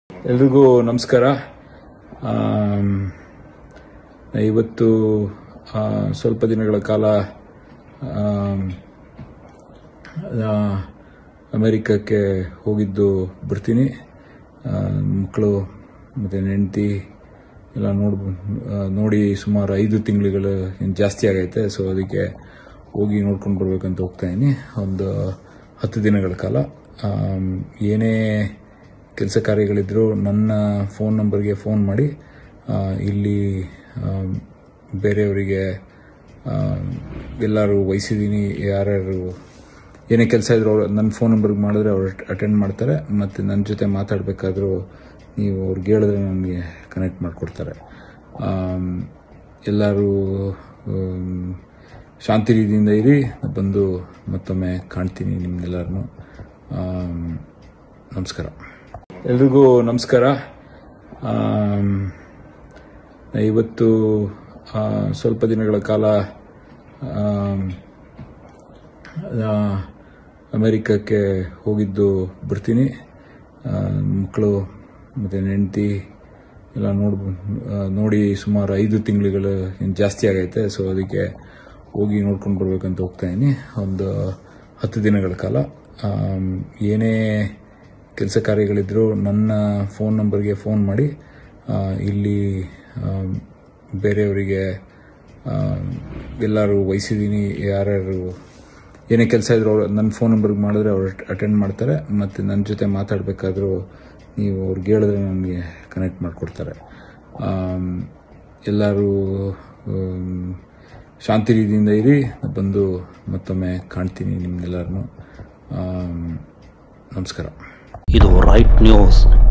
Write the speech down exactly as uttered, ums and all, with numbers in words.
ಎಲ್ರಿಗೂ ನಮಸ್ಕಾರ. ಇವತ್ತು ಸ್ವಲ್ಪ ದಿನಗಳ ಕಾಲ ಅಮೆರಿಕಕ್ಕೆ ಹೋಗಿದ್ದು ಬರ್ತೀನಿ. ಮಕ್ಕಳು ಮತ್ತು ಹೆಂಡತಿ ಎಲ್ಲ ನೋಡ್ ನೋಡಿ ಸುಮಾರು ಐದು ತಿಂಗಳುಗಳು ಜಾಸ್ತಿ ಆಗೈತೆ. ಸೊ ಅದಕ್ಕೆ ಹೋಗಿ ನೋಡ್ಕೊಂಡು ಬರ್ಬೇಕಂತ ಹೋಗ್ತಾ ಇದ್ದೀನಿ. ಒಂದು ಹತ್ತು ದಿನಗಳ ಕಾಲ ಏನೇ ಕೆಲಸ ಕಾರ್ಯಗಳಿದ್ರು ನನ್ನ ಫೋನ್ ನಂಬರ್ಗೆ ಫೋನ್ ಮಾಡಿ ಇಲ್ಲಿ ಬೇರೆಯವರಿಗೆ ಎಲ್ಲರೂ ವಹಿಸಿದ್ದೀನಿ. ಯಾರ್ಯಾರು ಏನೇ ಕೆಲಸ ಇದ್ರು ಅವ್ರು ನನ್ನ ಫೋನ್ ನಂಬರ್ಗೆ ಮಾಡಿದ್ರೆ ಅವ್ರು ಅಟೆಂಡ್ ಮಾಡ್ತಾರೆ. ಮತ್ತು ನನ್ನ ಜೊತೆ ಮಾತಾಡಬೇಕಾದ್ರೂ ನೀವು ಅವ್ರಿಗೆ ಹೇಳಿದ್ರೆ ನನಗೆ ಕನೆಕ್ಟ್ ಮಾಡಿಕೊಡ್ತಾರೆ. ಎಲ್ಲರೂ ಶಾಂತಿ ರೀತಿಯಿಂದ ಇರಿ. ಬಂದು ಮತ್ತೊಮ್ಮೆ ಕಾಣ್ತೀನಿ ನಿಮ್ಮನ್ನೆಲ್ಲರನ್ನು. ನಮಸ್ಕಾರ. ಎಲ್ರಿಗೂ ನಮಸ್ಕಾರ. ಇವತ್ತು ಸ್ವಲ್ಪ ದಿನಗಳ ಕಾಲ ಅಮೆರಿಕಕ್ಕೆ ಹೋಗಿದ್ದು ಬರ್ತೀನಿ. ಮಕ್ಕಳು ಮತ್ತು ಹೆಂಡತಿ ಎಲ್ಲ ನೋಡ್ ನೋಡಿ ಸುಮಾರು ಐದು ತಿಂಗಳುಗಳು ಜಾಸ್ತಿ ಆಗೈತೆ. ಸೊ ಅದಕ್ಕೆ ಹೋಗಿ ನೋಡ್ಕೊಂಡು ಬರ್ಬೇಕಂತ ಹೋಗ್ತಾ ಇದ್ದೀನಿ. ಒಂದು ಹತ್ತು ದಿನಗಳ ಕಾಲ ಏನೇ ಕೆಲಸ ಕಾರ್ಯಗಳಿದ್ರು ನನ್ನ ಫೋನ್ ನಂಬರ್ಗೆ ಫೋನ್ ಮಾಡಿ ಇಲ್ಲಿ ಬೇರೆಯವರಿಗೆ ಎಲ್ಲರೂ ವಹಿಸಿದ್ದೀನಿ. ಯಾರ್ಯಾರು ಏನೇ ಕೆಲಸ ಇದ್ರು ಅವ್ರು ನನ್ನ ಫೋನ್ ನಂಬರ್ಗೆ ಮಾಡಿದ್ರೆ ಅವ್ರು ಅಟೆಂಡ್ ಮಾಡ್ತಾರೆ. ಮತ್ತು ನನ್ನ ಜೊತೆ ಮಾತಾಡಬೇಕಾದ್ರೂ ನೀವು ಅವ್ರಿಗೆ ಹೇಳಿದ್ರೆ ನನಗೆ ಕನೆಕ್ಟ್ ಮಾಡಿಕೊಡ್ತಾರೆ. ಎಲ್ಲರೂ ಶಾಂತಿ ರೀತಿಯಿಂದ ಇರಿ. ಬಂದು ಮತ್ತೊಮ್ಮೆ ಕಾಣ್ತೀನಿ ನಿಮ್ಮನ್ನೆಲ್ಲರನ್ನು. ನಮಸ್ಕಾರ. ಇದು ರೈಟ್ ನ್ಯೂಸ್.